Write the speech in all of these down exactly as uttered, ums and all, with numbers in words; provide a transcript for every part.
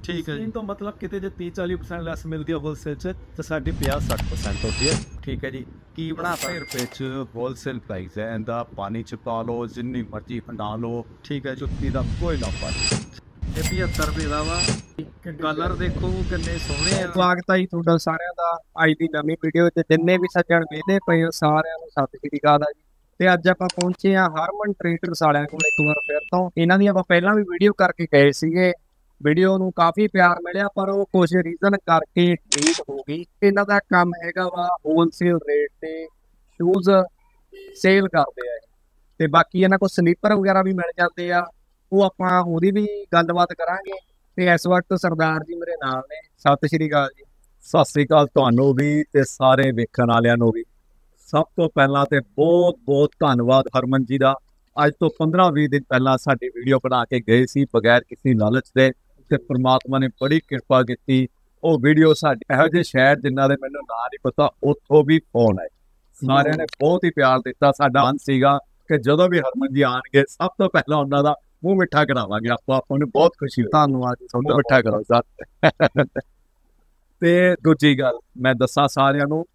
ठीक है जी। तो मतलब कितने जो तीस चालीस परसेंट लैस मिलती है होलसेल च तो साढ़े पचास साठ परसेंट होती है। ठीक है जी। की बनाता रुपये च होलसेल प्राइस है इंदा पानी च पा लो जिन्नी मर्जी फंडा लो। ठीक है जुत्ती का कोई लापा नहीं। पचहत्तर रुपये का वा कलर देखो किन्ने सोहने। स्वागत है तुहाडा सारिਆਂ ਦਾ ਅੱਜ ਦੀ ਨਵੀਂ ਵੀਡੀਓ ਤੇ ਜਿੰਨੇ ਵੀ ਸੱਜਣ ਵੇਖਦੇ ਪਏ ਹੋ ਸਾਰਿਆਂ ਨੂੰ ਸਤਿ ਸ਼੍ਰੀ ਅਕਾਲ ਜੀ। ਤੇ ਅੱਜ ਆਪਾਂ ਪਹੁੰਚੇ ਆ ਹਰਮਨ ਟ੍ਰੇਡਰਸ ਵਾਲਿਆਂ ਕੋਲ ਇੱਕ ਵਾਰ ਫਿਰ ਤੋਂ। ਇਹਨਾਂ ਦੀ ਆਪਾਂ ਪਹਿਲਾਂ ਵੀ ਵੀਡੀਓ ਕਰਕੇ ਗਏ ਸੀਗੇ, ਵੀਡੀਓ ਨੂੰ ਕਾਫੀ ਪਿਆਰ ਮਿਲਿਆ ਪਰ ਉਹ ਕੁਝ ਰੀਜ਼ਨ ਕਰਕੇ ਡਿਲੀਟ ਹੋ ਗਈ। ਇਹਨਾਂ ਦਾ ਕੰਮ ਹੈਗਾ ਵਾ ਹੋਲਸੇਲ ਰੇਟ ਤੇ ਸ਼ੂਜ਼ ਸੇਲ ਕਰਦੇ ਆ ਤੇ ਬਾਕੀ ਇਹਨਾਂ ਕੋਲ ਸਲੀਪਰ ਵਗੈਰਾ ਵੀ ਮਿਲ ਜਾਂਦੇ ਆ, ਉਹ ਆਪਾਂ ਉਹਦੀ ਵੀ ਗੱਲਬਾਤ ਕਰਾਂਗੇ। ਤੇ ਇਸ ਵਕਤ ਸਰਦਾਰ ਜੀ ਮੇਰੇ ਨਾਲ ਨੇ। ਸਤਿ ਸ਼੍ਰੀ ਅਕਾਲ ਜੀ। सत श्री अकाल तुहानू भी ते सारे वेखण वालियां नू भी। सब तो पहला तो बहुत बहुत धन्नवाद हरमन जी का। अज तो पंद्रह भी दिन पहला साडी वीडियो बना के गए सी बगैर किसी लालच के ते परमात्मा ने बड़ी कृपा की। वो वीडियो साडे इहो जिहे शहर जिन्हां दे मैनूं नां नहीं पता उत्थों भी फोन आए, सारिਆਂ ने बहुत ही प्यार दिता। साडा मन सीगा कि जदों भी हरमन जी आउणगे सब तो पहला उन्हां दा मूँह मिठा करावांगे। आपां आपां नूं बहुत खुशी होई। धन्नवाद जी, मूँह मिठा करो सर। ਤੇ ਦੂਜੀ ਗੱਲ ਮੈਂ ਦੱਸਾਂ ਸਾਰਿਆਂ ਨੂੰ,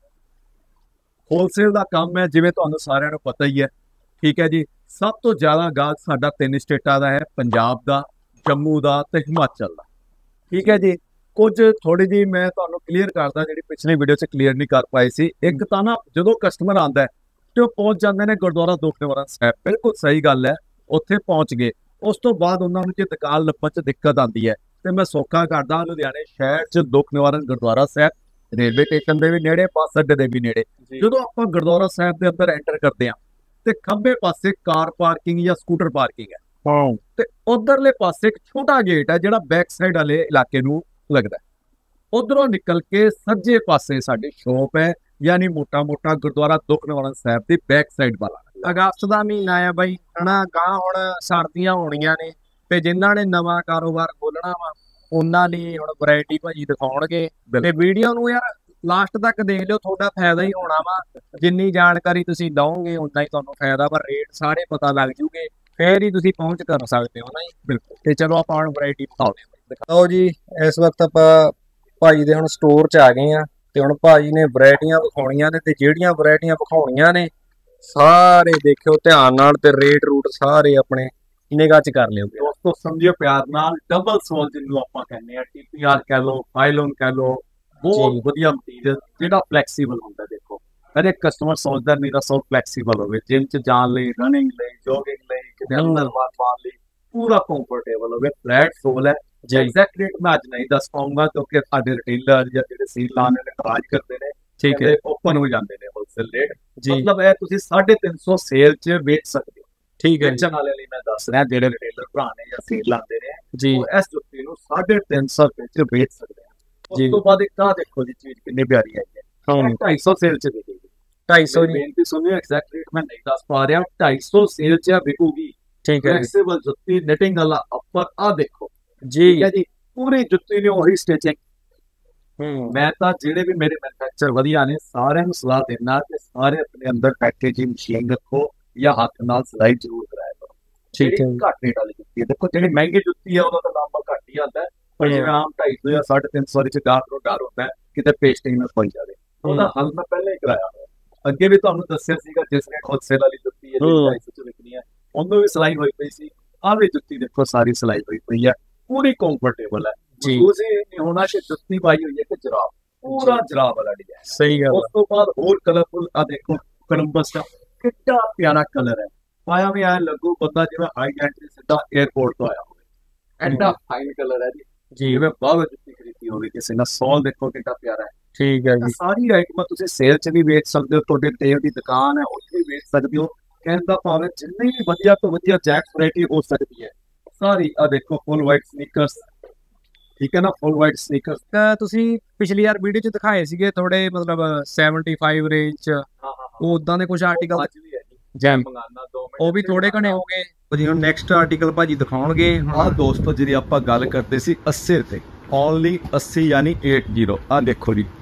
ਹੋਲਸੇਲ ਦਾ ਕੰਮ ਹੈ ਜਿਵੇਂ ਤੁਹਾਨੂੰ ਸਾਰਿਆਂ ਨੂੰ ਪਤਾ ਹੀ ਹੈ। ਠੀਕ ਹੈ ਜੀ। ਸਭ ਤੋਂ ਜ਼ਿਆਦਾ ਗਾਹਕ ਸਾਡਾ ਤਿੰਨ ਸਟੇਟਾਂ ਦਾ ਹੈ, ਪੰਜਾਬ ਦਾ, ਜੰਮੂ ਦਾ ਤੇ ਹਿਮਾਚਲ ਦਾ। ਠੀਕ ਹੈ ਜੀ। ਕੁਝ ਥੋੜੀ ਜਿਹੀ ਮੈਂ ਤੁਹਾਨੂੰ ਕਲੀਅਰ ਕਰਦਾ ਜਿਹੜੀ ਪਿਛਲੀ ਵੀਡੀਓ 'ਚ ਕਲੀਅਰ ਨਹੀਂ ਕਰ ਪਾਈ ਸੀ। ਇੱਕ ਤਾਂ ਨਾ ਜਦੋਂ ਕਸਟਮਰ ਆਉਂਦਾ ਤੇ ਉਹ ਪਹੁੰਚ ਜਾਂਦੇ ਨੇ ਗੁਰਦੁਆਰਾ ਦੁਖਨਿਵਾਰਨ ਸਾਹਿਬ, ਬਿਲਕੁਲ ਸਹੀ ਗੱਲ ਹੈ, ਉੱਥੇ ਪਹੁੰਚ ਗਏ। ਉਸ ਤੋਂ ਬਾਅਦ ਉਹਨਾਂ ਨੂੰ ਜੇ ਦੁਕਾਨ ਲੱਭਣ 'ਚ ਦਿੱਕਤ ਆਉਂਦੀ ਹੈ ਤੇ ਮੈਂ ਸੌਖਾ ਕਰਦਾ ਲੁਧਿਆਣੇ ਸ਼ਹਿਰ 'ਚ ਦੁੱਖ ਨਿਵਾਰਨ ਗੁਰਦੁਆਰਾ ਸਾਹਿਬ, ਰੇਲਵੇ ਸਟੇਸ਼ਨ ਦੇ ਵੀ ਨੇੜੇ, ਬੱਸ ਅੱਡੇ ਦੇ ਵੀ ਨੇੜੇ। ਜਦੋਂ ਆਪਾਂ ਗੁਰਦੁਆਰਾ ਸਾਹਿਬ ਦੇ ਅੰਦਰ ਐਂਟਰ ਕਰਦੇ ਹਾਂ ਤੇ ਖੱਬੇ ਪਾਸੇ ਕਾਰ ਪਾਰਕਿੰਗ ਜਾਂ ਸਕੂਟਰ ਪਾਰਕਿੰਗ ਹੈ, ਹਾਂ, ਤੇ ਉਧਰਲੇ ਪਾਸੇ ਇੱਕ ਛੋਟਾ ਗੇਟ ਹੈ ਜਿਹੜਾ ਬੈਕ ਸਾਈਡ ਵਾਲੇ ਇਲਾਕੇ ਨੂੰ ਲੱਗਦਾ। ਉਧਰੋਂ ਨਿਕਲ ਕੇ ਸੱਜੇ ਪਾਸੇ ਸਾਡੀ ਸ਼ੋਪ ਹੈ, ਯਾਨੀ ਮੋਟਾ ਮੋਟਾ ਗੁਰਦੁਆਰਾ ਦੁੱਖ ਨਿਵਾਰਨ ਸਾਹਿਬ ਦੀ ਬੈਕ ਸਾਈਡ ਵਾਲਾ। ਅਗਸਤ ਦਾ ਮਹੀਨਾ ਆ ਬਾਈ ਹਨਾ, ਗਾਂ ਹੁਣ ਸਰਦੀਆਂ ਹੋਣੀਆਂ ਨੇ ਤੇ ਜਿਨ੍ਹਾਂ ਨੇ ਨਵਾਂ ਕਾਰੋਬਾਰ ਖੋਲਣਾ ਵਾ ਉਹਨਾਂ ਲਈ ਹੁਣ ਵੈਰਾਈਟੀ ਭਾਜੀ ਦਿਖਾਉਣਗੇ। ਤੇ ਵੀਡੀਓ ਨੂੰ ਯਾਰ ਲਾਸਟ ਤੱਕ ਦੇਖ ਲਿਓ, ਤੁਹਾਡਾ ਫਾਇਦਾ ਹੀ ਹੋਣਾ ਵਾ। ਜਿੰਨੀ ਜਾਣਕਾਰੀ ਤੁਸੀਂ ਲਓਗੇ ਉਨਾ ਹੀ ਤੁਹਾਨੂੰ ਫਾਇਦਾ, ਪਰ ਰੇਟ ਸਾਰੇ ਪਤਾ ਲੱਗ ਜੂਗੇ, ਫੇਰ ਹੀ ਤੁਸੀਂ ਪਹੁੰਚ ਕਰ ਸਕਦੇ ਹੋ ਨਾ ਜੀ। ਬਿਲਕੁਲ। ਤੇ ਚਲੋ ਆਪਾਂ ਹੁਣ ਵੈਰਾਈਟੀ ਦਿਖਾਉਂਦੇ ਹਾਂ। ਲਓ ਜੀ, ਇਸ ਵਕਤ ਆਪਾਂ ਭਾਜੀ ਦੇ ਹੁਣ ਸਟੋਰ 'ਚ ਆ ਗਏ ਆ ਤੇ ਹੁਣ ਭਾਜੀ ਨੇ ਵੈਰਾਈਟੀਆਂ ਵਿਖਾਉਣੀਆਂ ਨੇ ਤੇ ਜਿਹੜੀਆਂ ਵੈਰਾਈਟੀਆਂ ਵਿਖਾਉਣੀਆਂ ਨੇ ਸਾਰੇ ਦੇਖਿਓ ਧਿਆਨ ਨਾਲ ਤੇ ਰੇਟ ਰੂਟ ਸਾਰੇ ਆਪਣੇ ਨਿਗਾਹ 'ਚ ਕਰ ਲਿਓ। ਦੋਸਤੋ ਸਮਝਿਓ ਪਿਆਰ ਨਾਲ, ਡਬਲ ਸੋਲ ਜਿਹਨੂੰ ਆਪਾਂ ਕਹਿੰਦੇ ਆ, ਟੀ ਪੀ ਆਰ ਕਹਿ ਲਓ, ਪਾਇਲੋਨ ਕਹਿ ਲਓ, ਬਹੁਤ ਵਧੀਆ ਮਟੀਰੀਅਲ ਜਿਹੜਾ ਫਲੈਕਸੀਬਲ ਹੁੰਦਾ। ਦੇਖੋ ਹਰੇਕ ਕਸਟਮਰ ਸੋਚਦਾ ਮੇਰਾ ਸੋਲ ਫਲੈਕਸੀਬਲ ਹੋਵੇ, ਜਿਮ 'ਚ ਜਾਣ ਲਈ, ਰਨਿੰਗ ਲਈ, ਜੋਗਿੰਗ ਲਈ, ਕਿਤੇ ਅੰਦਰ ਬਾਹਰ ਪਾਉਣ ਲਈ ਪੂਰਾ ਕੰਫਰਟੇਬਲ ਹੋਵੇ। ਫਲੈਟ ਸੋਲ ਹੈ। ਜੇ ਐਗਜ਼ੈਕਟ ਰੇਟ ਮੈਂ ਅੱਜ ਨਹੀਂ ਦੱਸ ਪਾਉਂਗਾ ਕਿਉਂਕਿ ਸਾਡੇ ਰਿਟੇਲਰ ਜਾਂ ਜਿਹੜੇ ਸੀਲ ਲਾਉਣ ਵਾਲੇ ਕਾਜ ਕਰਦੇ ਨੇ, ਠੀਕ ਹੈ, ਓਪਨ ਹੋ ਜਾਂਦੇ ਨੇ ਹੋਲਸੇਲ ਰੇਟ। ਮਤਲਬ ਇਹ ਤੁਸੀਂ ਸਾਢੇ ਤਿੰਨ ਸੌ ਸੇਲ 'ਚ ਵੇਚ ਸਕਦੇ ਹੋ। ਠੀਕ ਹੈ। ਵੇਚਣ ਵਾਲੇ ਲਈ ਮੈਂ ਦੱਸ ਰਿਹਾ, ਜਿਹੜੇ ਰਿਟੇਲਰ ਭਰਾ ਨੇ ਜਾਂ ਸੇਲ ਲਾਉਂਦੇ ਨੇ ਜੀ, ਇਸ ਜੁੱਤੀ ਨੂੰ ਸਾਢੇ ਤਿੰਨ ਸੌ ਰੁਪਏ 'ਚ ਵੇਚ ਸਕਦੇ ਆ। ਉਸ ਤੋਂ ਬਾਅਦ ਇੱਕ ਆਹ ਦੇਖੋ ਜੀ ਚੀਜ਼ ਕਿੰਨੀ ਪਿਆਰੀ ਆਈ ਹੈ, ਹਾਂ, ਢਾਈ ਸੌ ਸੇਲ 'ਚ ਵਿਕੇਗੀ। ਢਾਈ ਸੌ ਦੀ ਬੇਨਤੀ ਸੁਣਿਓ, ਐਗਜ਼ੈਕਟ ਰੇਟ ਮੈਂ ਨਹੀਂ ਦੱਸ ਪਾ ਰਿਹਾ, ਢਾਈ ਸੌ ਸੇਲ 'ਚ ਵਿਕੂਗੀ। ਠੀਕ ਹੈ। ਫਲੈਕਸੀਬਲ ਜੁੱਤੀ, ਨਿਟਿੰਗ ਵਾਲਾ ਅੱਪਰ, ਆਹ ਦੇਖੋ ਜੀ। ਠੀਕ ਹੈ ਜੀ। ਪੂਰੀ ਜੁੱਤੀ ਨੇ ਉਹੀ ਸਟਿਚਿੰਗ। ਹੂੰ, ਮੈਂ ਤਾਂ ਜਿਹੜੇ ਵੀ ਮੇਰੇ ਮੈਨੂਫੈਕਚਰ ਵਧੀਆ ਨੇ ਸਾਰਿਆਂ ਨੂੰ ਸਲਾਹ ਦੇਣਾ ਕਿ ਸਾਰੇ ਆਪਣੇ ਅੰਦਰ ਪੈਕੇਜਿੰਗ ਮਸ਼ੀਨ ਰੱਖੋ ਜਾਂ ਹੱਥ ਨਾਲ ਸਿਲਾਈ ਜ਼ਰੂਰ ਕਰਾਇਆ ਕਰੋ। ਠੀਕ ਹੈ। ਘੱਟ ਰੇਟ ਵਾਲੀ ਜੁੱਤੀ ਦੇਖੋ, ਜਿਹੜੀ ਮਹਿੰਗੀ ਜੁੱਤੀ ਹੈ ਉਹਦਾ ਤਾਂ ਨਾਮ ਘੱਟ ਹੀ ਆਉਂਦਾ, ਪਰ ਜਿਵੇਂ ਆਮ ਢਾਈ ਸੌ ਜਾਂ ਸਾਢੇ ਤਿੰਨ ਸੌ ਚ ਗਾਹਕ ਨੂੰ ਡਰ ਹੁੰਦਾ ਕਿਤੇ ਪੇਸਟਿੰਗ ਨਾ ਹੋਈ ਜਾਵੇ, ਉਹਦਾ ਹੱਲ ਮੈਂ ਪਹਿਲਾਂ ਹੀ ਕਰਾਇਆ ਹੋਇਆ। ਅੱਗੇ ਵੀ ਤੁਹਾਨੂੰ ਦੱਸਿਆ ਸੀਗਾ ਜਿਸ ਨੇ ਹੋਲਸੇਲ ਵਾਲੀ ਜੁੱਤੀ ਹੈ ਢਾਈ ਸੌ ਚ ਵਿਕਣੀ ਹੈ, ਉਹਨੂੰ ਵੀ ਸਿਲਾਈ ਹੋਈ ਪਈ ਸੀ। ਆਹ ਵੀ ਜੁੱਤੀ ਦੇਖੋ ਸਾਰੀ ਸਿਲਾਈ ਹੋਈ ਪਈ ਹੈ, ਪੂਰੀ ਕੰਫਰਟੇਬਲ ਹੈ ਜੀ। ਤੁਸੀਂ ਨਹੀਂ ਹੋਣਾ ਕਿ ਜੁੱਤੀ ਪਾਈ ਹੋਈ ਹੈ ਕਿ ਜਰਾਬ, ਪੂਰਾ ਜਰਾਬ ਵਾਲਾ ਡਿਜ਼ਾਈਨ। ਸਹੀ ਗੱਲ। ਉਸ ਤੋਂ ਬਾਅਦ ਹੋਰ ਕਲਰਫੁਲ ਆ ਦੇਖੋ, ਕੋਲੰਬਸ ਦਾ ਕਿੰਨਾ ਪਿਆਰਾ ਕਲਰ ਹੈ, ਪਾਇਆ ਵੀ ਐ ਲੱਗੂ ਬੰਦਾ ਜਿਵੇਂ ਹਾਈ ਐਂਡ ਸਿੱਧਾ 에어ਪੋਰਟ ਤੋਂ ਆਇਆ ਹੋਵੇ। ਐਡਾ ਫਾਈਨ ਕਲਰ ਹੈ ਜੀ, ਜਿਵੇਂ ਬਾਹਰ ਜੁੱਤੀ ਖਰੀਦੀ ਹੋਵੇ ਕਿਸੇ ਨਾਲ। ਸੋਲ ਦੇਖੋ ਕਿੰਨਾ ਪਿਆਰਾ ਹੈ। ਠੀਕ ਹੈ ਜੀ। ਸਾਰੀ ਆਈਟਮਾਂ ਤੁਸੀਂ ਸੇਲ 'ਚ ਵੀ ਵੇਚ ਸਕਦੇ ਹੋ, ਤੁਹਾਡੇ ਤੇਲ ਦੀ ਦੁਕਾਨ ਹੈ ਉੱਥੇ ਵੀ ਵੇਚ ਸਕਦੇ ਹੋ। ਕਹਿੰਦਾ ਭਾਵੇਂ ਜਿੰਨੀ ਵੀ ਵਧੀਆ ਤੋਂ ਵਧੀਆ ਜੈਕਸ ਵੈਰਾਈਟੀ ਹੋ ਸਕਦੀ ਹੈ ਸਾਰੀ। ਆ ਦੇਖੋ ਫੁੱਲ ਵਾਈਟ ਸਨੀਕਰਸ, ਠੀਕ ਹੈ ਨਾ, ਫੁੱਲ ਵਾਈਟ ਸਨੀਕਰਸ। ਤੁਸੀਂ ਪਿਛਲੀ ਯਾਰ ਵੀਡੀਓ 'ਚ ਦਿਖਾਏ ਸੀਗੇ ਥੋੜੇ ਮਤਲਬ ਪਚਹੱਤਰ ਰੇਂਜ 'ਚ, ਉਹ ਉਦਾਂ ਦੇ ਕੁਝ ਆਰਟੀਕਲ ਜੈਮ ਉਹ ਵੀ ਥੋੜੇ ਘਣੇ ਹੋ ਗਏ ਜੀ। ਹੁਣ ਨੈਕਸਟ ਆਰਟੀਕਲ ਭਾਜੀ ਦਿਖਾਉਣਗੇ। ਆਹ ਦੋਸਤੋ ਜਿਹੜੀ ਆਪਾਂ ਗੱਲ ਕਰਦੇ ਸੀ ਅੱਸੀ ਰੁਪਏ, ਓਨਲੀ ਅੱਸੀ ਯਾਨੀ ਅੱਸੀ। ਆਹ ਦੇਖੋ ਜੀ,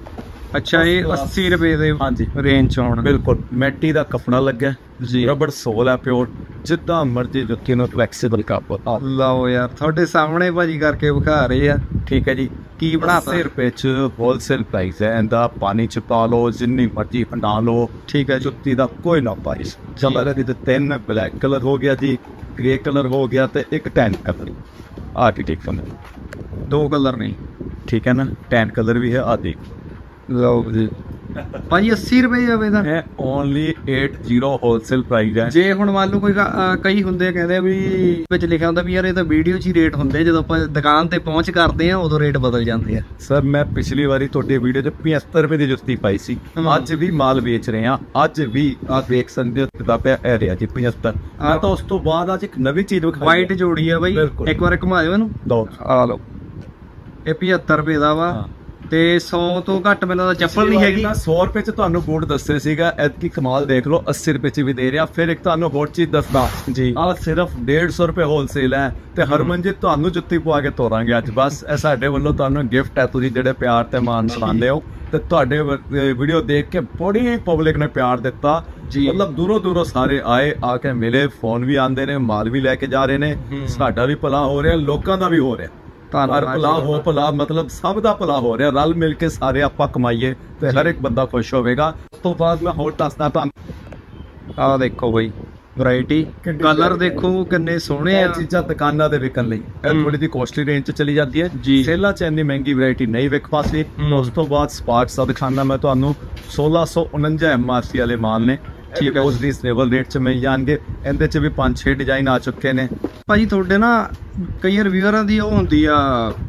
ਅੱਛਾ ਇਹ अस्सी ਰੁਪਏ ਦੇ ਹਾਂਜੀ ਰੇਂਜ ਚ ਆਉਣ। ਬਿਲਕੁਲ ਮਿੱਟੀ ਦਾ ਕਫਣਾ ਲੱਗਾ ਜੀ। ਰਬੜ ਸੋਲ ਹੈ ਪਿਓਰ, ਜਿੱਦਾਂ ਮਰਜ਼ੀ ਜੁੱਤੀ ਨੂੰ ਫਲੈਕਸੀਬਲ ਕੱਪ। ਲਓ ਯਾਰ ਤੁਹਾਡੇ ਸਾਹਮਣੇ ਭਾਜੀ ਕਰਕੇ ਵਿਖਾ ਰਹੇ ਆ। ਠੀਕ ਹੈ ਜੀ। ਕੀ ਬਣਾਤਾ अस्सी ਰੁਪਏ ਚ ਹੋਲਸੇਲ ਪ੍ਰਾਈਸ ਹੈ ਇਹਦਾ। ਪਾਣੀ ਚ ਪਾ ਲਓ, ਜਿੰਨੀ ਮਰਜ਼ੀ ਹੰਡਾ ਲਓ। ਠੀਕ ਹੈ। ਜੁੱਤੀ ਦਾ ਕੋਈ ਨਾ ਪ੍ਰਾਈਸ। ਕਲਰ ਦੀ ਤਿੰਨ ਬਲੈਕ ਕਲਰ ਹੋ ਗਿਆ ਜੀ, ਗ੍ਰੇ ਕਲਰ ਹੋ ਗਿਆ ਤੇ ਇੱਕ ਟੈਨ ਕਲਰ ਆਰਕੀਟੈਕਚਰ ਦੋ ਕਲਰ ਨਹੀਂ, ਠੀਕ ਹੈ ਨਾ। ਟੈਨ ਕਲਰ ਵੀ ਹੈ ਆਦਿ। ਲਓ ਜੀ ਭਾਜੀ अस्सी ਰੁਪਏ ਜਾਵੇ ਤਾਂ ਇਹ ਓਨਲੀ ਅੱਸੀ ਹੋਲਸੇਲ ਪ੍ਰਾਈਸ ਹੈ। ਜੇ ਹੁਣ ਮੰਨ ਲਓ ਕੋਈ ਅਹ, ਕਈ ਹੁੰਦੇ ਕਹਿੰਦੇ ਆ ਵੀ ਵਿੱਚ ਲਿਖਿਆ ਹੁੰਦਾ ਵੀ ਯਾਰ ਇਹ ਤਾਂ ਵੀਡੀਓ 'ਚ ਹੀ ਰੇਟ ਹੁੰਦੇ, ਜਦੋਂ ਆਪਾਂ ਦੁਕਾਨ ਤੇ ਪਹੁੰਚ ਕਰਦੇ ਆ ਉਦੋਂ ਰੇਟ ਬਦਲ ਜਾਂਦੇ ਆ। ਸਰ ਮੈਂ ਪਿਛਲੀ ਵਾਰੀ ਤੁਹਾਡੀ ਵੀਡੀਓ 'ਚ ਪਚੱਤਰ ਰੁਪਏ ਦੀ ਜੁੱਤੀ ਪਾਈ ਸੀ, ਅੱਜ ਵੀ ਮਾਲ ਵੇਚ ਰਹੇ ਆ। ਅੱਜ ਵੀ ਆ ਦੇਖ ਸਕਦੇ ਹੋ ਕਿਤਾਬ ਪਿਆ ਇਹ ਰਿਹਾ ਜੀ ਪਚੱਤਰ। ਆ ਤਾਂ ਉਸ ਤੋਂ ਬਾਅਦ ਅੱਜ ਇੱਕ ਨਵੀਂ ਚੀਜ਼ ਵਿਖਾਈ ਵਾਈਟ ਜੋੜੀ ਆ ਬਾਈ, ਇੱਕ ਵਾਰ ਘੁਮਾਇਓ ਇਹਨੂੰ। ਦੋ ਆ ਲਓ ਇਹ ਪਚੱਤਰ ਰੁਪਏ ਦਾ ਵਾ ਤੇ ਸੌ ਤੋਂ ਘੱਟ ਮੈਨੂੰ ਦਾ ਚੱਪਲ ਨਹੀਂ ਹੈਗੀ। ਸੌ ਰੁਪਏ ਚ ਤੁਹਾਨੂੰ ਬੂਟ ਦੱਸੇ ਸੀਗਾ, ਐਤਕੀ ਕਮਾਲ ਦੇਖ ਲਓ अस्सी ਰੁਪਏ ਚ ਵੀ ਦੇ ਰਿਹਾ। ਫਿਰ ਇੱਕ ਤੁਹਾਨੂੰ ਹੋਰ ਚੀਜ਼ ਦੱਸਦਾ ਜੀ, ਆ ਸਿਰਫ ਡੇਢ ਸੌ ਰੁਪਏ ਹੋਲਸੇਲ ਹੈ ਤੇ ਹਰਮਨ ਜੀ ਤੁਹਾਨੂੰ ਜੁੱਤੀ ਪਵਾ ਕੇ ਤੋਰਾਂਗੇ ਅੱਜ। ਬਸ ਇਹ ਸਾਡੇ ਵੱਲੋਂ ਤੁਹਾਨੂੰ ਗਿਫਟ ਹੈ, ਤੁਸੀਂ ਜਿਹੜੇ ਪਿਆਰ ਤੇ ਮਾਣ ਸੁਣਾਉਂਦੇ ਹੋ ਤੇ ਤੁਹਾਡੇ ਵੀਡੀਓ ਦੇਖ ਕੇ ਬੜੀ ਪਬਲਿਕ ਨੇ ਪਿਆਰ ਦਿੱਤਾ ਜੀ। ਮਤਲਬ ਦੂਰੋਂ ਦੂਰੋਂ ਸਾਰੇ ਆਏ, ਆ ਕੇ ਮਿਲੇ, ਫੋਨ ਵੀ ਆਉਂਦੇ ਨੇ, ਮਾਲ ਵੀ ਲੈ ਕੇ ਜਾ ਰਹੇ ਨੇ। ਸਾਡਾ ਵੀ ਭਲਾ ਹੋ ਰਿਹਾ, ਲੋਕਾਂ ਦਾ ਵੀ ਹੋ ਰਿਹਾ। ਹਰ ਭਲਾ ਹੋ ਭਲਾ, ਮਤਲਬ ਸਭ ਦਾ ਭਲਾ ਹੋ ਰਿਹਾ। ਰਲ ਮਿਲ ਕੇ ਸਾਰੇ ਆਪਾਂ ਕਮਾਈਏ ਤੇ ਹਰ ਇੱਕ ਬੰਦਾ ਖੁਸ਼ ਹੋਵੇਗਾ। ਉਸ ਤੋਂ ਬਾਅਦ ਮੈਂ ਹੋਰ ਦੱਸਦਾ ਤੁਹਾਨੂੰ, ਆਹ ਦੇਖੋ ਬਈ ਵੈਰਾਈਟੀ, ਕਲਰ ਦੇਖੋ ਕਿੰਨੇ ਸੋਹਣੇ ਆ। ਚੀਜ਼ਾਂ ਦੁਕਾਨਾਂ ਦੇ ਵਿਕਣ ਲਈ ਇਹ ਥੋੜੀ ਜਿਹੀ ਕੋਸਟਲੀ ਰੇਂਜ ਚ ਚਲੀ ਜਾਂਦੀ ਹੈ ਜੀ। ਸੇਲਾਂ ਚ ਇੰਨੀ ਮਹਿੰਗੀ ਵੈਰਾਈਟੀ ਨਹੀਂ ਵਿਕ ਪਾਸੀ। ਉਸ ਤੋਂ ਬਾਅਦ ਸਪਾਰਕਸ ਦਾ ਦਿਖਾਣਾ ਮੈਂ ਤੁਹਾਨੂੰ, ਸੋਲਾਂ ਸੌ ਉਨੰਜਾ ਐਮ ਆਰ ਸੀ ਵਾਲੇ ਮਾਲ ਨੇ। ਠੀਕ ਹੈ, ਉਸ ਰੀਜ਼ਨੇਬਲ ਰੇਟ ਚ ਮਿਲ ਜਾਣਗੇ। ਇਹਦੇ ਚ ਵੀ ਪੰਜ ਛੇ ਡਿਜ਼ਾਈਨ ਆ ਚੁੱਕੇ ਨੇ ਭਾਜੀ। ਤੁਹਾਡੇ ਨਾ ਕਈ ਰਿਵਿਊਅਰਾਂ ਦੀ ਉਹ ਹੁੰਦੀ ਆ,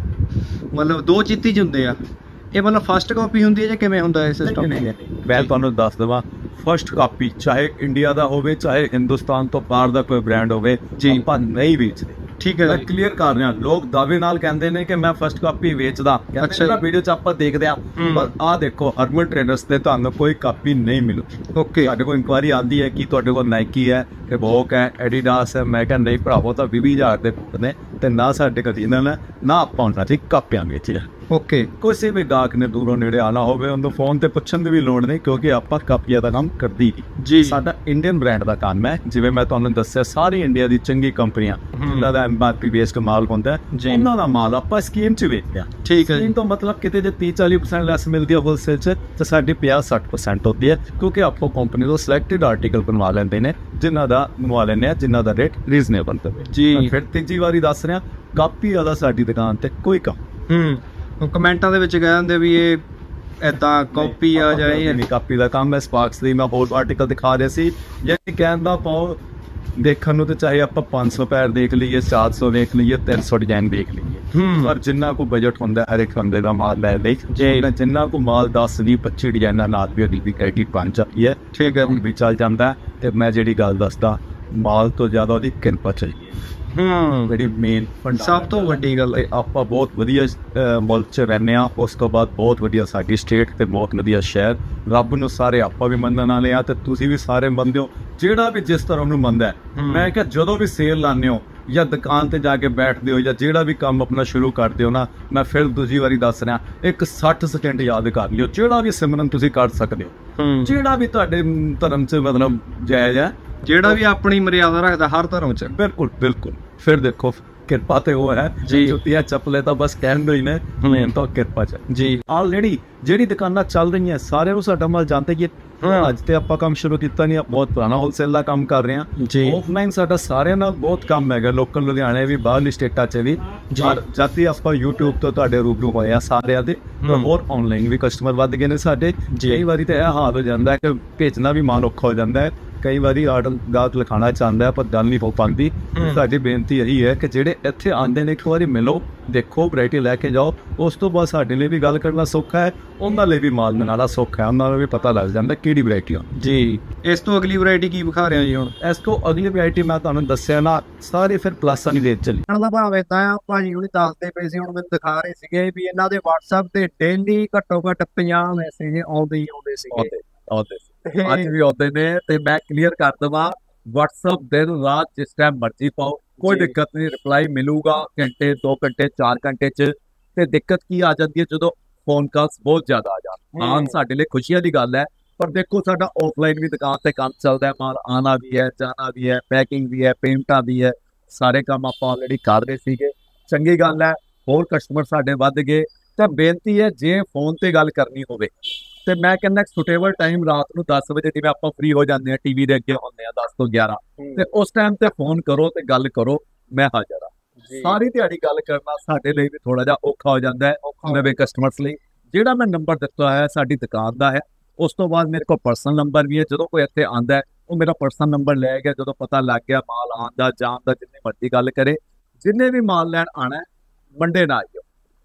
ਮਤਲਬ ਦੋ ਚੀਤੀ ਚ ਹੁੰਦੇ ਆ। ਇਹ ਮਤਲਬ ਫਸਟ ਕਾਪੀ ਹੁੰਦੀ ਹੈ ਜਾਂ ਕਿਵੇਂ ਹੁੰਦਾ ਇਹ ਸਿਸਟਮ? ਮੈਂ ਤੁਹਾਨੂੰ ਦੱਸ ਦੇਵਾਂ, ਫਸਟ ਕਾਪੀ ਚਾਹੇ ਇੰਡੀਆ ਦਾ ਹੋਵੇ ਚਾਹੇ ਹਿੰਦੁਸਤਾਨ ਤੋਂ ਬਾਹਰ ਦਾ ਕੋਈ ਬ੍ਰਾਂਡ ਹੋਵੇ ਜੀ, ਆਪਾਂ ਨਹੀਂ ਵੇਚਦੇ। ਠੀਕ ਹੈ, ਮੈਂ ਕਲੀਅਰ ਕਰ ਰਿਹਾ। ਲੋਕ ਦਾਅਵੇ ਨਾਲ ਕਹਿੰਦੇ ਨੇ ਕਿ ਮੈਂ ਫਸਟ ਕਾਪੀ ਵੇਚਦਾ। ਅੱਛਾ, ਵੀਡੀਓ ਚ ਆਪਾਂ ਦੇਖਦੇ ਆ, ਪਰ ਆਹ ਦੇਖੋ ਹਰਮਨ ਟ੍ਰੇਡਰਸ ਤੇ ਤੁਹਾਨੂੰ ਕੋਈ ਕਾਪੀ ਨਹੀਂ ਮਿਲੂ। ਓਕੇ, ਸਾਡੇ ਕੋਲ ਇਨਕੁਆਰੀ ਆਉਂਦੀ ਹੈ ਕਿ ਤੁਹਾਡੇ ਕੋਲ ਨਾਈਕੀ ਹੈ, ਰਿਬੋਕ ਹੈ, ਐਡੀਡਾਸ ਹੈ। ਮੈਂ ਕਹਿੰਦਾ ਨਹੀਂ ਭਰਾਵੋ, ਤਾਂ ਵੀਹ ਹਜ਼ਾਰ ਦੇ ਬੂਟ ਨੇ ਤੇ ਨਾ ਸਾਡੇ ਕੋਲ ਇਹਨਾਂ ਨੇ ਨਾ ਆਪਾਂ ਉਹਨਾਂ ਦੀ ਕਾਪੀਆਂ ਵੇਚੀਆਂ। ਓਕੇ, ਕਿਸੇ ਵੀ ਗਾਹਕ ਨੇ ਦੂਰੋਂ ਨੇੜੇ ਆਣਾ ਹੋਵੇ ਉਹਨੂੰ ਫੋਨ ਤੇ ਪੁੱਛਣ ਦੀ ਵੀ ਲੋੜ ਨਹੀਂ, ਕਿਉਂਕਿ ਆਪਾਂ ਕਾਪੀਆਂ ਦਾ ਕੰਮ ਕਰਦੀ ਨਹੀਂ ਜੀ। ਸਾਡਾ ਇੰਡੀਅਨ ਬ੍ਰਾਂਡ ਦਾ ਕੰਮ ਹੈ। ਜਿਵੇਂ ਮੈਂ ਤੁਹਾਨੂੰ ਦੱਸਿਆ, ਸਾਰੀ ਇੰਡੀਆ ਦੀ ਚੰਗੀ ਕੰਪਨੀਆਂ ਜਿਨ੍ਹਾਂ ਦਾ ਐਮ ਆਰ ਪੀ ਬੇਸਡ ਮਾਲ ਹੁੰਦਾ ਉਹਨਾਂ ਦਾ ਮਾਲ ਆਪਾਂ ਸਕੀਮ ਚ ਵੇਚਦੇ ਆ। ਠੀਕ ਹੈ, ਸਕੀਮ ਤੋਂ ਮਤਲਬ ਕਿਤੇ ਜੇ ਤੀਹ ਚਾਲੀ ਪਰਸੈਂਟ ਲੈਸ ਮਿਲਦੀ ਹੈ ਹੋਲਸੇਲ ਚ, ਤੇ ਸਾਡੀ ਪੰਜਾਹ ਸੱਠ ਪਰਸੈਂਟ ਹੁੰਦੀ ਹੈ, ਕਿਉਂਕਿ ਆਪਾਂ ਕੰਪਨੀ ਤੋਂ ਸਿਲੈਕਟਡ ਆਰਟੀਕਲ ਬਣਵਾ ਲੈਂਦੇ ਨੇ ਜਿਨ੍ਹਾਂ ਦਾ ਬਣਵਾ ਲੈਂਦੇ ਆ ਜਿਨ੍ਹਾਂ ਦਾ ਰੇਟ ਰੀਜ਼ਨੇਬਲ ਹੋਵੇ ਜੀ। ਫਿਰ ਤੀਜੀ ਵਾਰੀ ਦੱਸ ਰਿਹਾ, ਕਾਪੀ ਵਾਲਾ ਸਾਡੀ ਦੁਕਾਨ ਤੇ ਕੋਈ ਕੰਮ ਹੂੰ ਕਮੈਂਟਾਂ ਦੇ ਵਿੱਚ ਕਹਿ ਦਿੰਦੇ ਵੀ ਇਹ ਏਦਾਂ ਕਾਪੀ ਆ ਜਾਏ, ਨਹੀਂ ਕਾਪੀ ਦਾ ਕੰਮ ਹੈ। ਸਪਾਰਕਸ ਦੀ ਮੈਂ ਹੋਰ ਆਰਟੀਕਲ ਦਿਖਾ ਰਿਹਾ ਸੀ, ਜੇ ਕਹਿਣ ਦਾ ਪਾਓ ਦੇਖਣ ਨੂੰ ਤੇ ਚਾਹੇ ਆਪਾਂ ਪੰਜ ਸੌ ਪੈਰ ਦੇਖ ਲਈਏ, ਚਾਰ ਸੌ ਦੇਖ ਲਈਏ, ਤਿੰਨ ਸੌ ਡਿਜ਼ਾਈਨ ਦੇਖ ਲਈਏ, ਪਰ ਜਿੰਨਾ ਕੋ ਬਜਟ ਹੁੰਦਾ ਹਰ ਇੱਕ ਬੰਦੇ ਦਾ ਮਾਲ ਲੈ ਲਈ ਜੇ ਜਿੰਨਾ ਕੋ ਮਾਲ ਦਸ ਵੀਹ ਪੱਚੀ ਡਿਜ਼ਾਈਨਾਂ ਨਾਲ ਵੀ ਅਗਲੀ ਵੀ ਕੈਟੀ ਪੰਜ ਆਈ ਹੈ। ਠੀਕ ਹੈ, ਵੀ ਚੱਲ ਜਾਂਦਾ। ਤੇ ਮੈਂ ਜਿਹੜੀ ਗੱਲ ਦੱਸਦਾ, ਮਾਲ ਤੋਂ ਜ਼ਿਆਦਾ ਉਹਦੀ ਕਿਰਪਾ ਚਾਹੀਦੀ ਹੈ। ਹੂੰ ਜਿਹੜੀ ਮੇਨ ਸਭ ਤੋਂ ਵੱਡੀ ਗੱਲ ਹੈ, ਆਪਾਂ ਬਹੁਤ ਵਧੀਆ ਮੁਲਕ 'ਚ ਰਹਿੰਦੇ ਹਾਂ। ਉਸ ਤੋਂ ਬਾਅਦ ਬਹੁਤ ਵਧੀਆ ਸਾਡੀ ਸਟੇਟ ਤੇ ਬਹੁਤ ਵਧੀਆ ਸ਼ਹਿਰ। ਰੱਬ ਨੂੰ ਸਾਰੇ ਆਪਾਂ ਵੀ ਮੰਨਣ ਵਾਲੇ ਆ ਤੇ ਤੁਸੀਂ ਵੀ ਸਾਰੇ ਮੰਨਦੇ ਹੋ, ਜਿਹੜਾ ਵੀ ਜਿਸ ਤਰ੍ਹਾਂ ਨੂੰ ਮੰਨਦਾ। ਮੈਂ ਕਿਹਾ ਜਦੋਂ ਵੀ ਸੇਲ ਲਾਉਂਦੇ ਹੋ ਜਾਂ ਦੁਕਾਨ ਤੇ ਜਾ ਕੇ ਬੈਠਦੇ ਹੋ ਜਾਂ ਜਿਹੜਾ ਵੀ ਕੰਮ ਆਪਣਾ ਸ਼ੁਰੂ ਕਰਦੇ ਹੋ ਨਾ, ਮੈਂ ਫਿਰ ਦੂਜੀ ਵਾਰੀ ਦੱਸ ਰਿਹਾ, ਇੱਕ ਸੱਠ ਸਕਿੰਟ ਯਾਦ ਕਰ ਲਿਓ। ਜਿਹੜਾ ਵੀ ਸਿਮਰਨ ਤੁਸੀਂ ਕਰ ਸਕਦੇ ਹੋ, ਜਿਹੜਾ ਵੀ ਤੁਹਾਡੇ ਧਰਮ 'ਚ ਮਤਲਬ ਜਾਇਜ਼ ਹੈ, ਜਿਹੜਾ ਵੀ ਆਪਣੀ ਮਰਿਆਦਾ ਰੱਖਦਾ ਹਰ ਧਰਮ 'ਚ। ਬਿਲਕੁਲ ਬਿਲਕੁਲ। ਫਿਰ ਦੇਖੋ ਕਿਰਪਾ ਤੇ ਉਹ ਹੈ ਜੀ, ਜੁੱਤੀਆਂ ਚੱਪਲੇ ਤਾਂ ਬਸ ਕਹਿੰਦੇ ਹੀ ਨੇ, ਮੇਨ ਤਾਂ ਕਿਰਪਾ ਚ ਜੀ। ਆਲਰੇਡੀ ਜਿਹੜੀ ਦੁਕਾਨਾਂ ਚੱਲ ਰਹੀਆਂ ਸਾਰਿਆਂ ਨੂੰ ਸਾਡਾ ਮਾਲ ਜਾਣਦੇ ਹੀ ਹੈ। ਅੱਜ ਤੇ ਆਪਾਂ ਕੰਮ ਸ਼ੁਰੂ ਕੀਤਾ ਨਹੀਂ, ਬਹੁਤ ਪੁਰਾਣਾ ਹੋਲਸੇਲ ਦਾ ਕੰਮ ਕਰ ਰਹੇ ਹਾਂ ਜੀ। ਆਫਲਾਈਨ ਸਾਡਾ ਸਾਰਿਆਂ ਨਾਲ ਬਹੁਤ ਕੰਮ ਹੈਗਾ, ਲੋਕਲ ਲੁਧਿਆਣੇ ਵੀ, ਬਾਹਰਲੀ ਸਟੇਟਾਂ 'ਚ ਵੀ। ਜਾਤੀ ਆਪਾਂ YouTube ਤੋਂ ਤੁਹਾਡੇ ਰੂਬਰੂ ਹੋਏ ਆ ਸਾਰਿਆਂ ਦੇ, ਹੋਰ ਆਨਲਾਈਨ ਵੀ ਕਸਟਮਰ ਵੱਧ ਗਏ ਨੇ ਸਾਡੇ। ਕਈ ਵਾਰੀ ਤਾਂ ਇਹ ਹਾਲ ਹੋ ਜਾਂਦਾ ਕਿ ਭੇਜਣਾ ਵੀ ਮਾਲ ਔਖਾ ਹੋ ਜਾਂਦਾ ਹੈ। ਕਈ ਵਾਰੀ ਆਰਡਰ ਗਾਹਕ ਲਿਖਾਉਣਾ ਚਾਹੁੰਦਾ ਹੈ ਪਰ ਗੱਲ ਨਹੀਂ ਹੋ ਪਾਉਂਦੀ। ਸਾਡੀ ਬੇਨਤੀ ਇਹੀ ਹੈ ਕਿ ਜਿਹੜੇ ਇੱਥੇ ਆਉਂਦੇ ਨੇ ਇੱਕ ਵਾਰੀ ਮਿਲੋ, ਦੇਖੋ, ਵੈਰਾਈਟੀ ਲੈ ਕੇ ਜਾਓ। ਉਸ ਤੋਂ ਬਾਅਦ ਸਾਡੇ ਲਈ ਵੀ ਗੱਲ ਕਰਨਾ ਸੌਖਾ ਹੈ, ਉਹਨਾਂ ਲਈ ਵੀ ਮਾਲ ਬਣਾਉਣਾ ਸੌਖਾ ਹੈ। ਉਹਨਾਂ ਨੂੰ ਵੀ ਪਤਾ ਲੱਗ ਜਾਂਦਾ ਕਿਹੜੀ ਵੈਰਾਈਟੀ ਆ ਜੀ। ਇਸ ਤੋਂ ਅਗਲੀ ਵੈਰਾਈਟੀ ਕੀ ਵਿਖਾ ਰਹੇ ਹੋ ਜੀ ਹੁਣ? ਇਸ ਤੋਂ ਅਗਲੀ ਵੈਰਾਈਟੀ ਮੈਂ ਤੁਹਾਨੂੰ ਦੱਸਿਆ ਨਾ, ਸਾਰੇ ਫਿਰ ਪਲੱਸ ਵਾਲੀ ਰੇਂਜ ਚੱਲੀ। ਇਹਨਾਂ ਦਾ ਭਾਵ ਏਦਾਂ ਆ, ਭਾਜੀ ਹੁਣੀ ਦੱਸਦੇ ਪਏ ਸੀ, ਹੁਣ ਮੈਨੂੰ ਦਿਖਾ ਰਹੇ ਸੀਗੇ ਵੀ ਇਹਨਾਂ ਦੇ WhatsApp ਤੇ ਡੇਲੀ ਘੱਟੋ ਘੱਟ ਪੰਜਾਹ ਮੈਸੇਜ ਆਉਂਦੇ ਹੀ ਆਉਂਦੇ ਸੀਗੇ। ਆਉਂਦੇ ਅੱਜ ਵੀ ਆਉਂਦੇ ਨੇ। ਤੇ ਮੈਂ ਕਲੀਅਰ ਕਰ ਦਵਾਂ, WhatsApp ਦਿਨ ਰਾਤ ਜਿਸ ਟਾਈਮ ਮਰਜ਼ੀ ਪਾਓ, ਕੋਈ ਦਿੱਕਤ ਨਹੀਂ, ਰਿਪਲਾਈ ਮਿਲੂਗਾ ਘੰਟੇ ਦੋ ਘੰਟੇ ਚਾਰ ਘੰਟੇ ਚ। ਤੇ ਦਿੱਕਤ ਕੀ ਆ ਜਾਂਦੀ ਹੈ, ਜਦੋਂ ਫੋਨ ਕਾਲਸ ਬਹੁਤ ਜ਼ਿਆਦਾ ਆ ਜਾਣ, ਹਾਂ ਸਾਡੇ ਲਈ ਖੁਸ਼ੀਆਂ ਦੀ ਗੱਲ ਹੈ। ਪਰ ਦੇਖੋ ਸਾਡਾ ਆਫਲਾਈਨ ਵੀ ਦੁਕਾਨ ਤੇ ਕੰਮ ਚੱਲਦਾ ਹੈ, ਮਾਲ ਆਣਾ ਵੀ ਹੈ, ਜਾਣਾ ਵੀ ਹੈ, ਪੈਕਿੰਗ ਵੀ ਹੈ, ਪੇਮੈਂਟਾਂ ਵੀ ਹੈ, ਸਾਰੇ ਕੰਮ ਆਪਾਂ ਆਲਰੇਡੀ ਕਰ ਰਹੇ ਸੀਗੇ। ਚੰਗੀ ਗੱਲ ਹੈ, ਹੋਰ ਕਸਟਮਰ ਸਾਡੇ ਵੱਧ ਗਏ। ਤਾਂ ਬੇਨਤੀ ਹੈ ਜੇ ਫੋਨ ਤੇ ਗੱਲ ਕਰਨੀ ਹੋਵੇ ਤੇ ਮੈਂ ਕਹਿੰਦਾ ਸੁਟੇਬਲ ਟਾਈਮ ਰਾਤ ਨੂੰ ਦਸ ਵਜੇ ਜਿਵੇਂ ਆਪਾਂ ਫ੍ਰੀ ਹੋ ਜਾਂਦੇ ਆ, ਟੀਵੀ ਦੇ ਅੱਗੇ ਹੁੰਦੇ ਆ ਦਸ ਤੋਂ ਗਿਆਰਾਂ, ਤੇ ਉਸ ਟਾਈਮ ਤੇ ਫੋਨ ਕਰੋ ਤੇ ਗੱਲ ਕਰੋ, ਮੈਂ ਹਾਜ਼ਰ ਆ। ਸਾਰੀ ਦਿਹਾੜੀ ਗੱਲ ਕਰਨਾ ਸਾਡੇ ਲਈ ਵੀ ਥੋੜਾ ਜਿਹਾ ਔਖਾ ਹੋ ਜਾਂਦਾ ਹੈ ਨਵੇਂ ਕਸਟਮਰਸ ਲਈ। ਜਿਹੜਾ ਮੈਂ ਨੰਬਰ ਦਿੱਤਾ ਹੈ ਸਾਡੀ ਦੁਕਾਨ ਦਾ ਹੈ, ਉਸ ਤੋਂ ਬਾਅਦ ਮੇਰੇ ਕੋਲ ਪਰਸਨਲ ਨੰਬਰ ਵੀ ਹੈ। ਜਦੋਂ ਕੋਈ ਇੱਥੇ ਆਂਦਾ ਹੈ ਉਹ ਮੇਰਾ ਪਰਸਨਲ ਨੰਬਰ ਲੈ ਗਿਆ, ਜਦੋਂ ਪਤਾ ਲੱਗ ਗਿਆ ਮਾਲ ਆਉਣ ਦਾ ਜਾਣ ਦਾ, ਜਿੰਨੇ ਮਰਜ਼ੀ ਗੱਲ ਕਰੇ। ਜਿੰਨੇ ਵੀ ਮਾਲ ਲੈਣ ਆਣਾ ਮੰਡੇ ਨਾ ਆਇਓ,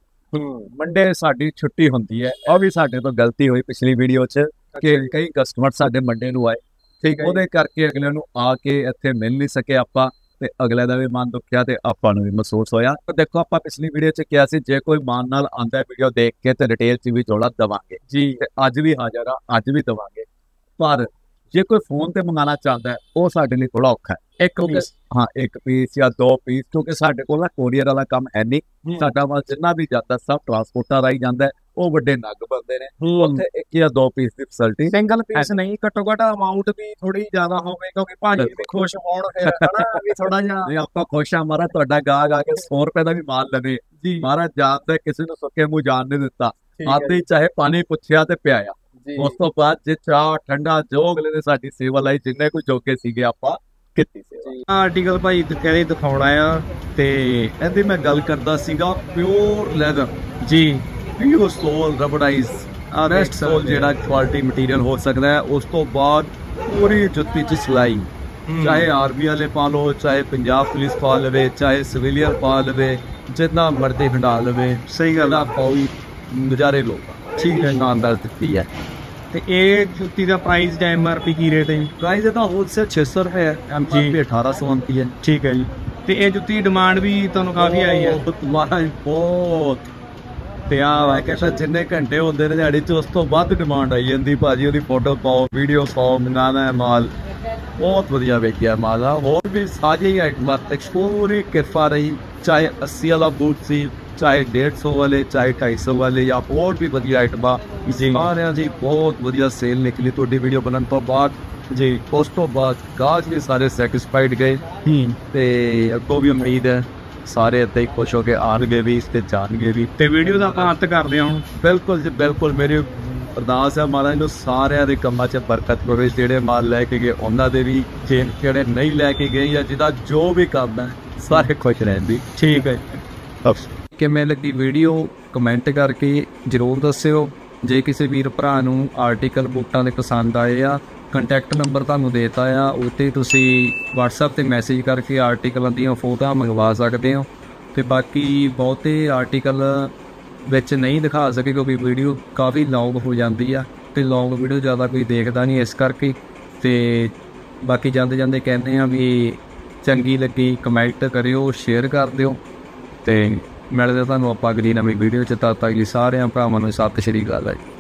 ਮੰਡੇ ਸਾਡੀ ਛੁੱਟੀ ਹੁੰਦੀ ਹੈ। ਉਹ ਵੀ ਸਾਡੇ ਤੋਂ ਗਲਤੀ ਹੋਈ ਪਿਛਲੀ ਵੀਡੀਓ 'ਚ ਕਿ ਕਈ ਕਸਟਮਰ ਸਾਡੇ ਮੰਡੇ ਨੂੰ ਆਏ, ਠੀਕ ਹੈ, ਉਹਦੇ ਕਰਕੇ ਅਗਲੇ ਨੂੰ ਆ ਕੇ ਇੱਥੇ ਮਿਲ ਨਹੀਂ ਸਕੇ ਆਪਾਂ, ਤੇ ਅਗਲੇ ਦਾ ਵੀ ਮਨ ਦੁਖਿਆ ਤੇ ਆਪਾਂ ਨੂੰ ਵੀ ਮਹਿਸੂਸ ਹੋਇਆ। ਤਾਂ ਦੇਖੋ ਆਪਾਂ ਪਿਛਲੀ ਵੀਡੀਓ 'ਚ ਕਿਹਾ ਸੀ ਜੇ ਕੋਈ ਮਾਨ ਨਾਲ ਆਂਦਾ ਵੀਡੀਓ ਦੇਖ ਕੇ ਤੇ ਡਿਟੇਲ 'ਚ ਵੀ ਥੋੜਾ ਦਵਾਂਗੇ ਜੀ, ਤੇ ਅੱਜ ਵੀ ਹਾਜ਼ਰ ਆ, ਅੱਜ ਵੀ ਦਵਾਂਗੇ। ਪਰ ਜੇ ਕੋਈ ਫੋਨ ਤੇ ਮੰਗਾਣਾ ਚਾਹੁੰਦਾ ਹੈ ਉਹ ਸਾਡੇ ਲਈ ਥੋੜਾ ਔਖਾ ਹੈ। ਇੱਕ ਪੀਸ, ਹਾਂ ਇੱਕ ਪੀਸ ਜਾਂ ਦੋ ਪੀਸ, ਕਿਉਂਕਿ ਸਾਡੇ ਕੋਲ ਨਾ ਕੋਰੀਅਰ ਵਾਲਾ ਕੰਮ ਹੈ ਨਹੀਂ। ਸਾਡਾ ਮਾਲ ਜਿੰਨਾ ਵੀ ਜਾਂਦਾ ਸਭ ਟਰਾਂਸਪੋਰਟਾਂ ਰਾਹੀਂ ਜਾਂਦਾ ਹੈ। ਉਹ ਵੱਡੇ ਨਗ ਬੰਦੇ ਨੇ, ਉੱਥੇ ਇੱਕ ਜਾਂ ਦੋ ਪੀਸ ਦੀ ਫੈਸਿਲਿਟੀ, ਸਿੰਗਲ ਪੀਸ ਨਹੀਂ, ਘੱਟੋ ਘੱਟ ਅਮਾਉਂਟ ਵੀ ਥੋੜੀ ਜ਼ਿਆਦਾ ਹੋਵੇ, ਕਿਉਂਕਿ ਭਾਜੀ ਵੀ ਖੁਸ਼ ਹੋਣ ਫਿਰ ਹਨਾ ਵੀ ਥੋੜਾ ਜਿਹਾ। ਨਹੀਂ ਆਪਾਂ ਖੁਸ਼ ਆ ਮਹਾਰਾਜ, ਤੁਹਾਡਾ ਗਾਹਕ ਆ ਕੇ ਸੌ ਰੁਪਏ ਦਾ ਵੀ ਮਾਲ ਲਵੇ ਜੀ ਮਹਾਰਾਜ, ਜਾਣਦਾ ਕਿਸੇ ਨੂੰ ਸੁੱਕੇ ਮੂੰਹ ਜਾਣ ਨਹੀਂ ਦਿੱਤਾ। ਆਦੇ ਚਾਹੇ ਪਾਣੀ ਪੁੱਛਿਆ ਤੇ ਪਿਆਇਆ। ਉਸ ਤੋਂ ਬਾਅਦ ਜੇ ਚਾਹ ਠੰਡਾ ਜੋ ਅਗਲੇ ਨੇ ਸਾਡੀ ਸੇਵਾ ਲਈ, ਜਿੰਨੇ ਕੋਈ ਜੋਗੇ ਸੀਗੇ ਆਪਾਂ ਕੀਤੀ ਸੇਵਾ। ਆਰਟੀਕਲ ਭਾਈ ਕਹਿੰਦੇ ਦਿਖਾਉਣਾ ਆ, ਤੇ ਇਹਦੀ ਮੈਂ ਗੱਲ ਕਰਦਾ ਸੀਗਾ ਪਿਓਰ ਲੈਦਰ ਜੀ, pure sole rubberized, rest sole ਜਿਹੜਾ ਕੁਆਲਿਟੀ ਮਟੀਰੀਅਲ ਹੋ ਸਕਦਾ ਹੈ। ਉਸ ਤੋਂ ਬਾਅਦ ਪੂਰੀ ਜੁੱਤੀ 'ਚ ਸਿਲਾਈ, ਚਾਹੇ ਆਰਮੀ ਵਾਲੇ ਪਾ ਲਓ, ਚਾਹੇ ਪੰਜਾਬ ਪੁਲਿਸ ਪਾ ਲਵੇ, ਚਾਹੇ ਸਿਵਿਲੀਅਨ ਪਾ ਲਵੇ, ਜਿੰਨਾ ਮਰਜ਼ੀ ਹੰਡਾ ਲਵੇ। ਸਹੀ ਗੱਲ ਆ, ਪਾਉ ਨਜ਼ਾਰੇ ਲੋਕ ਠੀਕ ਹੈ, ਸ਼ਾਨਦਾਰ ਦਿੱਤੀ ਹੈ। ਤੇ ਇਹ ਜੁੱਤੀ ਦਾ ਪ੍ਰਾਈਸ ਜਾਂ ਐਮ ਆਰ ਪੀ ਕੀ ਰੇਟ ਹੈ ਜੀ? ਪ੍ਰਾਈਸ ਇਹਦਾ ਹੋਲਸੇਲ ਛੇ ਸੌ ਰੁਪਏ ਹੈ, ਐਮ ਆਰ ਪੀ ਅਠਾਰਾਂ ਸੌ ਆਉਂਦੀ ਹੈ। ਠੀਕ ਹੈ ਜੀ। ਤੇ ਇਹ ਜੁੱਤੀ ਡਿਮਾਂਡ ਵੀ ਤੁਹਾਨੂੰ ਕਾਫੀ ਆਈ ਹੈ? ਮਹਾਰਾਜ ਬਹੁਤ, ਤੇ ਆ ਕਹਿੰਦਾ ਜਿੰਨੇ ਘੰਟੇ ਹੁੰਦੇ ਨੇ ਦਿਹਾੜੀ 'ਚ ਉਸ ਤੋਂ ਵੱਧ ਡਿਮਾਂਡ ਆਈ ਜਾਂਦੀ। ਭਾਜੀ ਉਹਦੀ ਫੋਟੋ ਪਾਓ, ਵੀਡੀਓ ਪਾਓ, ਮੰਗਾਣਾ ਹੈ ਮਾਲ, ਬਹੁਤ ਵਧੀਆ ਵੇਚਿਆ ਮਾਲ ਆ। ਹੋਰ ਵੀ ਸਾਰੀ ਆਈਟਮਾਂ ਤੇ ਪੂਰੀ ਕਿਰਪਾ ਰਹੀ, ਚਾਹੇ अस्सी ਵਾਲਾ ਬੂਟ ਸੀ, ਚਾਹੇ डेढ़ सौ ਵਾਲੇ, ਚਾਹੇ ਢਾਈ ਸੌ ਵਾਲੇ, ਜਾਂ ਹੋਰ ਵੀ ਵਧੀਆ ਆਈਟਮਾਂ ਸਾਰਿਆਂ ਦੀ ਬਹੁਤ ਵਧੀਆ ਸੇਲ ਨਿਕਲੀ ਤੁਹਾਡੀ ਵੀਡੀਓ ਬਣਨ ਤੋਂ ਬਾਅਦ ਜੀ। ਉਸ ਤੋਂ ਬਾਅਦ ਗਾਹਕ ਵੀ ਸਾਰੇ ਸੈਟਿਸਫਾਈਡ ਗਏ, ਤੇ ਅੱਗੋਂ ਵੀ ਉਮੀਦ ਹੈ ਸਾਰੇ ਇੱਦਾਂ ਹੀ ਖੁਸ਼ ਹੋ ਕੇ ਆਉਣਗੇ ਵੀ ਤੇ ਜਾਣਗੇ ਵੀ। ਤੇ ਵੀਡੀਓ ਦਾ ਆਪਾਂ ਅੰਤ ਕਰਦੇ ਹਾਂ ਹੁਣ। ਬਿਲਕੁਲ ਜੀ ਬਿਲਕੁਲ, ਮੇਰੀ ਅਰਦਾਸ ਹੈ ਮਹਾਰਾਜ ਨੂੰ ਸਾਰਿਆਂ ਦੇ ਕੰਮਾਂ 'ਚ ਬਰਕਤ ਪਵੇ, ਜਿਹੜੇ ਮਾਲ ਲੈ ਕੇ ਗਏ ਉਹਨਾਂ ਦੇ ਵੀ, ਜਿਹੜੇ ਨਹੀਂ ਲੈ ਕੇ ਗਏ ਜਾਂ ਜਿਹਦਾ ਜੋ ਵੀ ਕੰਮ ਹੈ ਸਾਰੇ ਖੁਸ਼ ਰਹਿੰਦੇ। ਠੀਕ ਹੈ। ਕਿਵੇਂ ਲੱਗੀ ਵੀਡੀਓ ਕਮੈਂਟ ਕਰਕੇ ਜ਼ਰੂਰ ਦੱਸਿਓ। ਜੇ ਕਿਸੇ ਵੀਰ ਭਰਾ ਨੂੰ ਆਰਟੀਕਲ ਬੂਟਾਂ ਦੇ ਪਸੰਦ ਆਏ ਆ, ਕੰਟੈਕਟ ਨੰਬਰ ਤੁਹਾਨੂੰ ਦੇਤਾ ਆ, ਉੱਤੇ ਤੁਸੀਂ ਵਟਸਐਪ ਤੇ ਮੈਸੇਜ ਕਰਕੇ ਆਰਟੀਕਲਾਂ ਦੀਆਂ ਫੋਟੋਆਂ ਮੰਗਵਾ ਸਕਦੇ ਹੋ। ਤੇ ਬਾਕੀ ਬਹੁਤੇ ਆਰਟੀਕਲ ਵਿੱਚ ਨਹੀਂ ਦਿਖਾ ਸਕੇ ਕਿਉਂਕਿ ਵੀਡੀਓ ਕਾਫੀ ਲੌਂਗ ਹੋ ਜਾਂਦੀ ਆ, ਤੇ ਲੌਂਗ ਵੀਡੀਓ ਜ਼ਿਆਦਾ ਕੋਈ ਦੇਖਦਾ ਨਹੀਂ, ਇਸ ਕਰਕੇ। ਤੇ ਬਾਕੀ ਜਾਂਦੇ ਜਾਂਦੇ ਕਹਿੰਦੇ ਆ ਵੀ ਚੰਗੀ ਲੱਗੀ ਕਮੈਂਟ ਕਰਿਓ, ਸ਼ੇਅਰ ਕਰ ਦਿਓ, ਤੇ ਮਿਲਦੇ ਤੁਹਾਨੂੰ ਆਪਾਂ ਅਗਲੀ ਨਵੀਂ ਵੀਡੀਓ 'ਚ। ਤਦ ਤੱਕ ਜੀ ਸਾਰਿਆਂ ਭਰਾਵਾਂ ਨੂੰ ਸਤਿ ਸ਼੍ਰੀ ਅਕਾਲ ਜੀ।